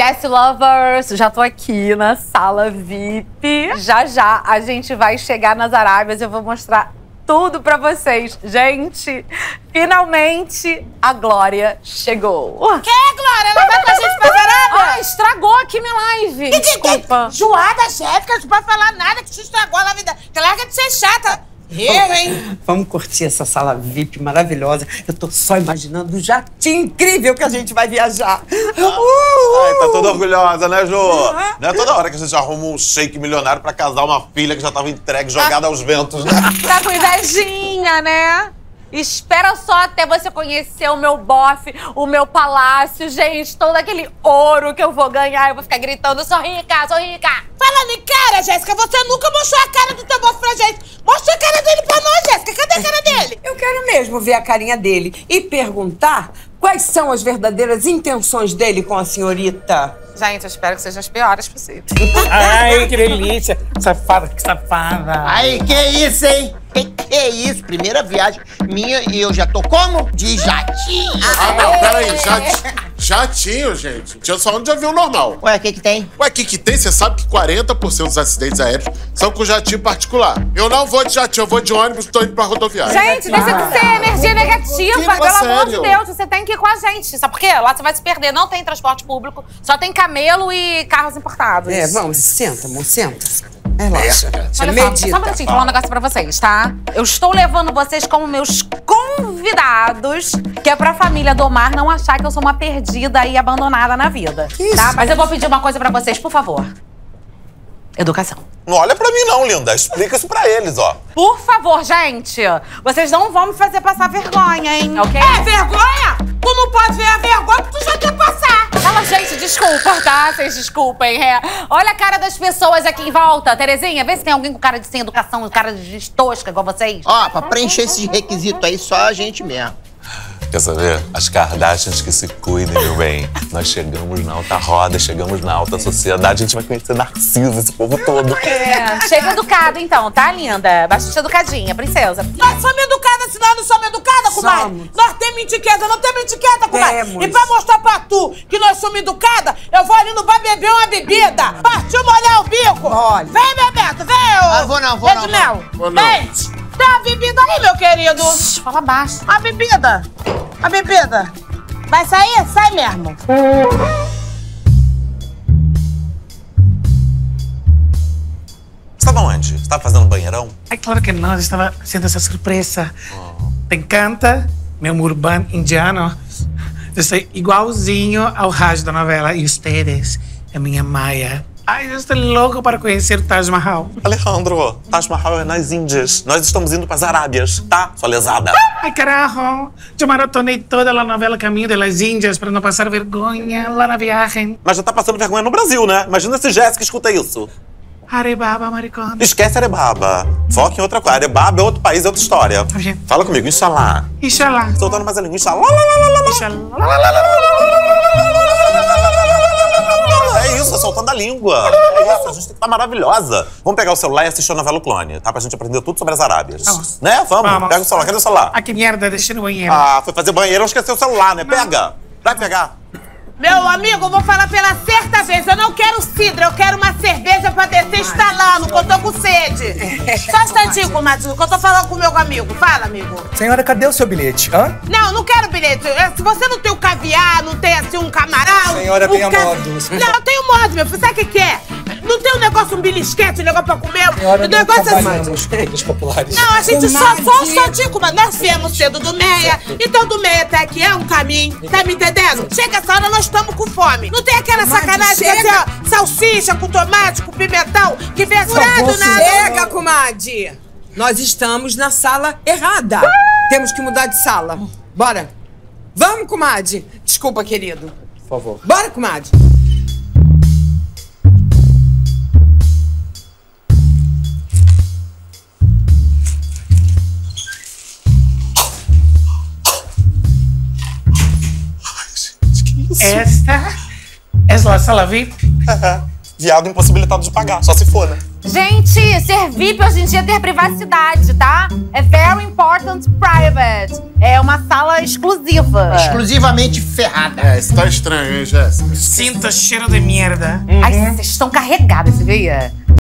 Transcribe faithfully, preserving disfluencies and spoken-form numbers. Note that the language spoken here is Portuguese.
Cast Lovers, já tô aqui na sala V I P. Já já a gente vai chegar nas Arábias, eu vou mostrar tudo pra vocês. Gente, finalmente a Glória chegou. Que é, Glória? Ela vai com a gente pra Arábia? Ah, estragou aqui minha live. Que, Desculpa. Que, que, Joada, Jéssica, não pode falar nada que te estragou a vida. Larga de ser chata. Eu, hein? Vamos curtir essa sala V I P maravilhosa. Eu tô só imaginando o jatinho incrível que a gente vai viajar. Uh! Ai, tá toda orgulhosa, né, Jô? Uhum. Não é toda hora que a gente arruma um shake milionário pra casar uma filha que já tava entregue, jogada ah. aos ventos, né? Tá com invejinha, né? Espera só até você conhecer o meu bofe, o meu palácio. Gente, todo aquele ouro que eu vou ganhar, eu vou ficar gritando, sou rica, sou rica. Falando em cara, Jéssica, você nunca mostrou a cara do teu bofe pra gente. Mostra a cara dele pra nós, Jéssica. Cadê a cara dele? Eu quero mesmo ver a carinha dele e perguntar quais são as verdadeiras intenções dele com a senhorita. Gente, eu espero que sejam as piores possíveis. Ai, que delícia. Safada, que safada. Ai, que isso, hein? Que que é isso? Primeira viagem minha e eu já tô como? De jatinho. Ah, não, peraí. Jatinho, jatinho, gente. Tinha só um de avião normal. Ué, o que que tem? Ué, o que que tem? Você sabe que quarenta por cento dos acidentes aéreos são com jatinho particular. Eu não vou de jatinho, eu vou de ônibus, tô indo pra rodoviária. Gente, deixa de ser energia negativa. Fica Pelo sério. amor de Deus, você tem que ir com a gente. Sabe por quê? Lá você vai se perder. Não tem transporte público, só tem camelo e carros importados. É, vamos, senta, amor, senta. Relaxa. Olha só, só um minutinho, falar um negócio pra vocês, tá? Eu estou levando vocês como meus convidados, que é pra família do Omar não achar que eu sou uma perdida e abandonada na vida. Isso. Tá? Mas eu vou pedir uma coisa pra vocês, por favor. Educação. Não olha pra mim não, linda. Explica isso pra eles, ó. Por favor, gente. Vocês não vão me fazer passar vergonha, hein? Ok? É vergonha? Tu não pode ver a vergonha porque tu já quer passar. Fala, gente, desculpa, tá? Vocês desculpem, é. Olha a cara das pessoas aqui em volta. Terezinha, vê se tem alguém com cara de sem educação, cara de tosca igual vocês. Ó, pra preencher esses requisitos aí, só a gente mesmo. Quer saber? As Kardashians que se cuidem, meu bem. Nós chegamos na alta roda, chegamos na alta sociedade. A gente vai conhecer Narciso, esse povo todo. É, chega educada então, tá, linda? Bastante educadinha, princesa. Nós somos educadas, senão nós não somos educadas, comadre. Nós temos etiqueta, não temos etiqueta, comadre. Temos. E pra mostrar pra tu que nós somos educadas, eu vou ali no bar beber uma bebida. Partiu molhar o bico. Olha. Vem, Bebeto, vem, ô. Ah, vou não, vou Pé não, de vou mel. Vou não. Vem. Tá a bebida aí, meu querido. Shhh, fala baixo. A bebida. A bebida. Vai sair? Sai mesmo. Você tava onde? Você tava fazendo banheirão? Ai, claro que não, eu estava fazendo essa surpresa. Te encanta meu urbano indiano? Eu sou igualzinho ao Raj da novela. E ustedes, a minha Maia. Ai, eu estou louco para conhecer o Taj Mahal. Alejandro, Taj Mahal é nas Índias. Nós estamos indo pras Arábias, tá, sua lesada? Ai, carajo. Eu maratonei toda a novela Caminho de las Índias para não passar vergonha lá na viagem. Mas já tá passando vergonha no Brasil, né? Imagina se Jéssica escuta isso. Arebaba, maricona. Esquece Arebaba. Foca em outra coisa. Arebaba é outro país, é outra história. Ok. Fala comigo, Inshallah. Inshallah. Soltando mais a língua, Inshallah. Inshallah. É isso, é soltando a língua. É isso, a gente tem que estar maravilhosa. Vamos pegar o celular e assistir a novela O Clone, tá? Pra gente aprender tudo sobre as Arábias. Vamos. Né? Vamos. Vamos. Pega o celular. Cadê o celular? Ah, que merda, deixei no banheiro. Ah, foi fazer banheiro, não esqueceu o celular, né? Pega. Vai pegar. Meu amigo, eu vou falar pela certa vez. Eu não quero cidra, eu quero uma cerveja pra descer instalando, que eu tô com sede. Só um instantinho, comadre, que eu tô falando com o meu amigo. Fala, amigo. Senhora, cadê o seu bilhete? Hã? Não, não quero bilhete. Se você não tem o caviar, não tem assim um camarão... Senhora, um tenha ca... modos. Não, eu tenho modos, meu filho. Sabe o que que é? Não tem um negócio, um belisquete, um negócio pra comer? Senhora, um negócio não trabalhamos assim... com comidas populares. Não, a gente só, só um instantinho, comadre. Nós viemos cedo do Meia, então do Meia até aqui é um caminho. Tá me entendendo? Chega essa hora, nós estamos com fome. Não tem aquela Comadre, sacanagem que chega. assim, ó, salsicha com tomate, com pimentão, que vem furado na... Chega, comadre! Nós estamos na sala errada. Temos que mudar de sala. Bora. Vamos, comadre. Desculpa, querido. Por favor. Bora, comadre. Esta é a sala V I P. Viado impossibilitado de pagar, só se for, né? Gente, ser V I P hoje em dia é ter privacidade, tá? É very important private. É uma sala exclusiva. Exclusivamente ferrada. É, isso tá estranho, hein, Jéssica? Sinto cheiro de merda. Ai, vocês estão carregadas, você vê?